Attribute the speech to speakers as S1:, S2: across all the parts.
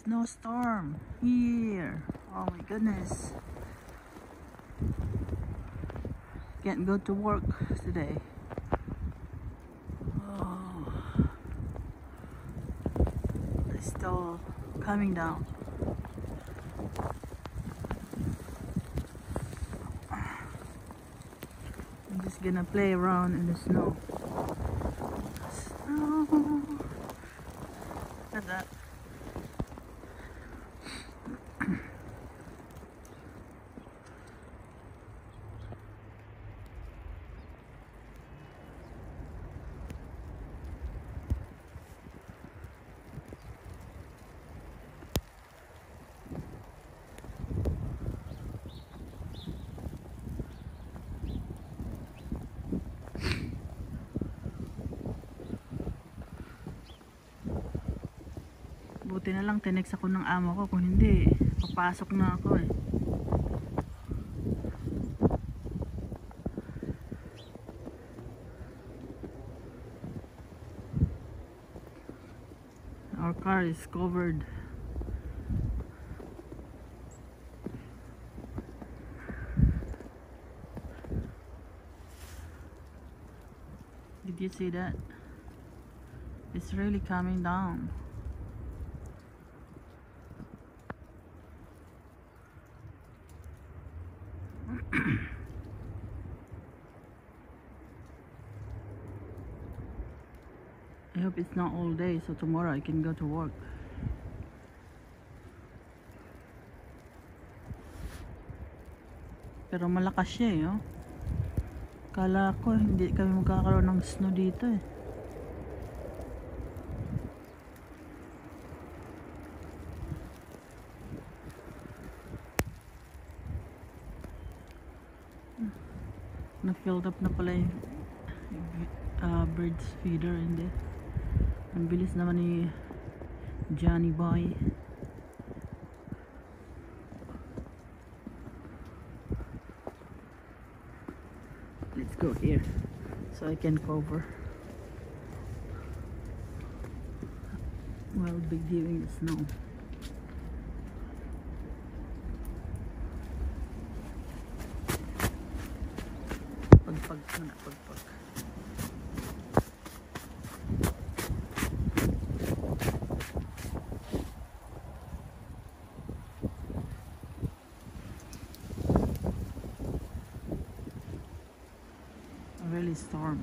S1: snowstorm here. Oh my goodness. Can't go to work today. Oh. It's still coming down. I'm just gonna play around in the snow. Snow. Look at that. Buti na lang tinext ako ng amo ko, kung hindi papasok na ako eh. Our car is covered. Did you see that? It's really coming down. I hope it's not all day, so tomorrow I can go to work. Pero malakas siya eh, oh. Kala ko hindi kami magkakaroon ng snow dito eh. Na-filled up na pala yung bird's feeder, hindi. Ang bilis naman ni Johnny Boy. Let's go here so I can cover while viewing the snow. Pagpag muna, pagpag. Really storm.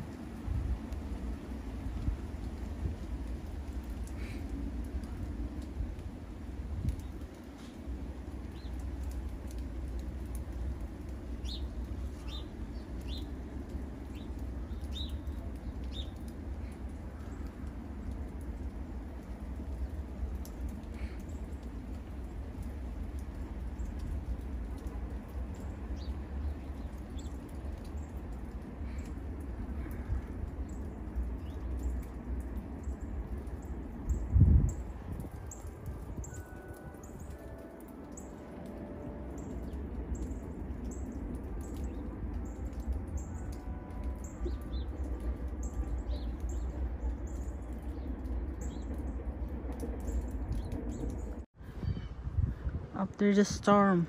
S1: After the storm,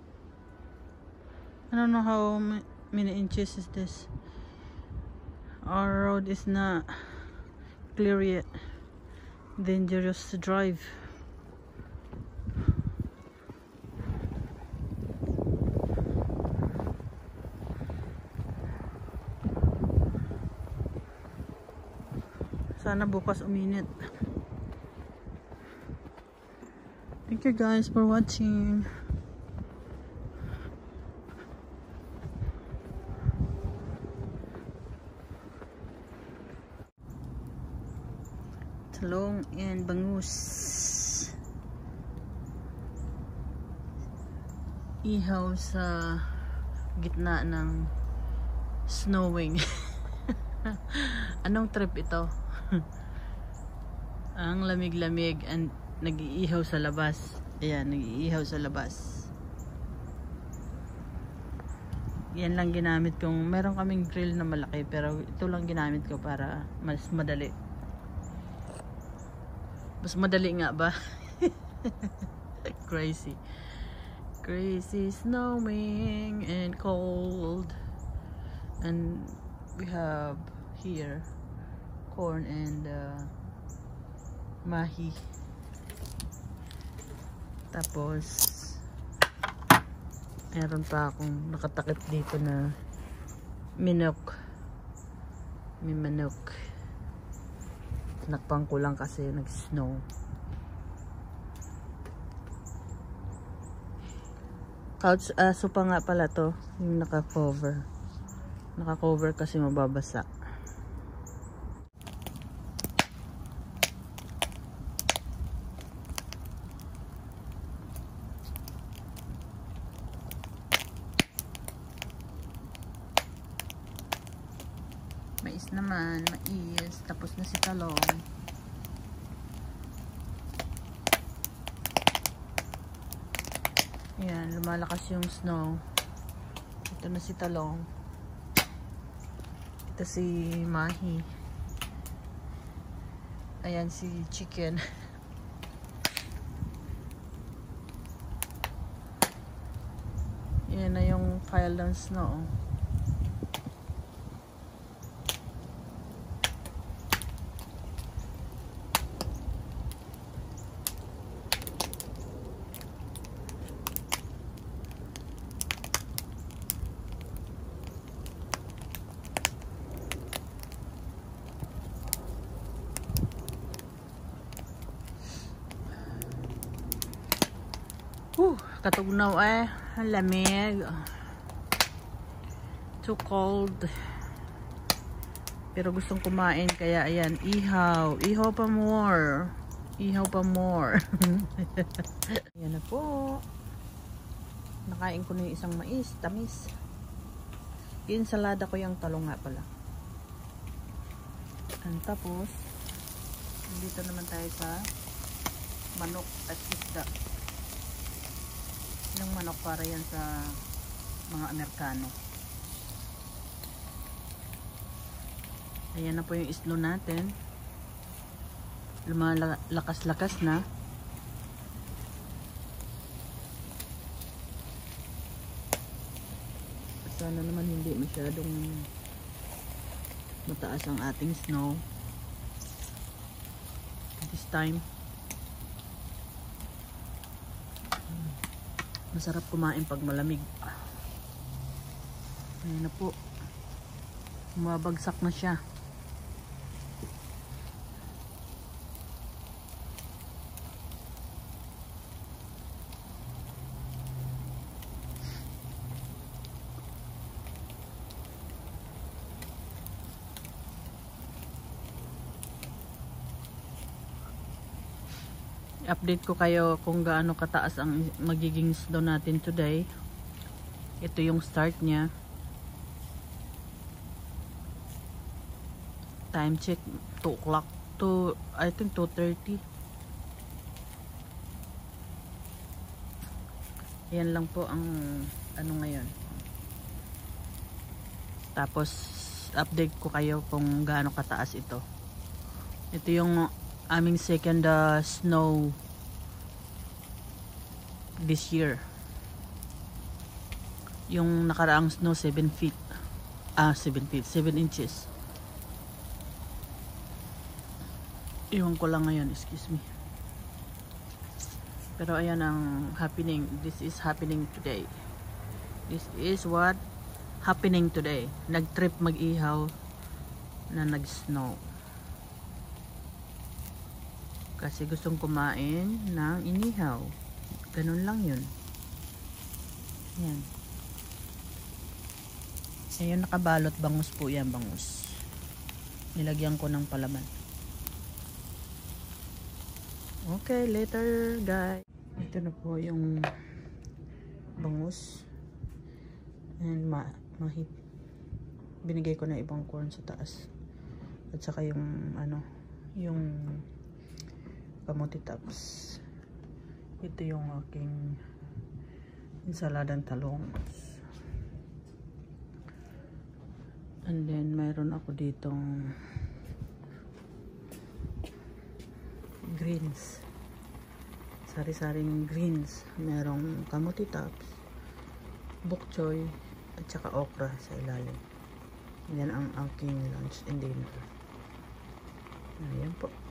S1: I don't know how many inches is this. Our road is not clear yet. Dangerous to drive. Sana bukas uminit. Thank you guys for watching. Talong and bangus. Ihaw sa gitna ng snowing. Anong trip ito? Ang lamig-lamig and nag-iihaw sa labas. Ayan, nag-iihaw sa labas. Yan lang ginamit kong, meron kaming grill na malaki pero ito lang ginamit ko para mas madali. Mas madali nga ba? Crazy. Crazy snowing and cold. And we have here corn and mahi. Tapos meron pa akong nakatakip dito na minok. May manok. Nakpang ko lang kasi nag-snow. Couch aso pa nga pala to, yung naka-cover. Naka-cover kasi mababasa. Mais naman, mais. Tapos na si talong. Ayan, lumalakas yung snow. Ito na si talong. Ito si mahi. Ayan si chicken. Yan na yung pile ng snow. Katugnaw eh. Ang lamig. Too cold. Pero gustong kumain. Kaya ayan. Ihaw. Ihaw pa more. Ihaw pa more. Ayan na po. Nakain ko na yung isang mais. Tamis. Insalada ko yung talong nga pala. And tapos, dito naman tayo sa manok at isda. Yung manok para yan sa mga Amerikano. Ayan na po yung islo natin. Lumalakas-lakas na. Sana naman hindi masyadong mataas ang ating snow this time. Masarap kumain pag malamig. Ayan na po. Mabagsak na siya. Update ko kayo kung gaano kataas ang magiging snow natin today. Ito yung start niya. Time check 2 o'clock to I think 2:30. Yan lang po ang ano ngayon. Tapos update ko kayo kung gaano kataas ito. Ito yung aming second snow this year. Yung nakaraang snow 7 feet. 7 inches. Iwan ko lang ngayon, excuse me. Pero ayan ang happening. This is happening today. This is what happening today. Nag-trip mag-ihaw na nag-snow. Kasi gustong kumain ng inihaw. Ganun lang yun. Yan. Ayun, nakabalot. Bangus po yan, bangus. Nilagyan ko ng palaman. Okay, later guys. Ito na po yung bangus. And mahit. Binigay ko na ibang corn sa taas. At saka yung ano, yung kamote tops. Ito yung aking ensaladang talong. And then mayroon ako ditong greens. sari-saring greens. Merong kamuti tops, bok choy, at saka okra sa ilalim. Yan ang aking lunch and dinner. Ayan po.